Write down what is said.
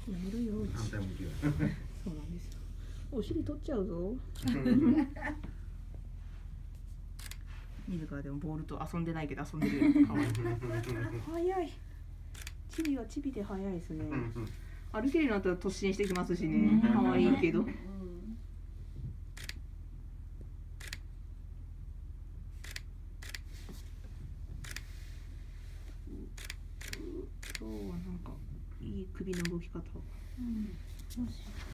やめるよ。 反対向きは。 そうなんですよ。お尻取っちゃうぞ。自らでもボールと遊んでないけど遊んでるよ。可愛い。早い。チビはチビで早いですね。歩けるようになったら突進してきますしね。可愛いけど。今日はなんかいい首の動き方。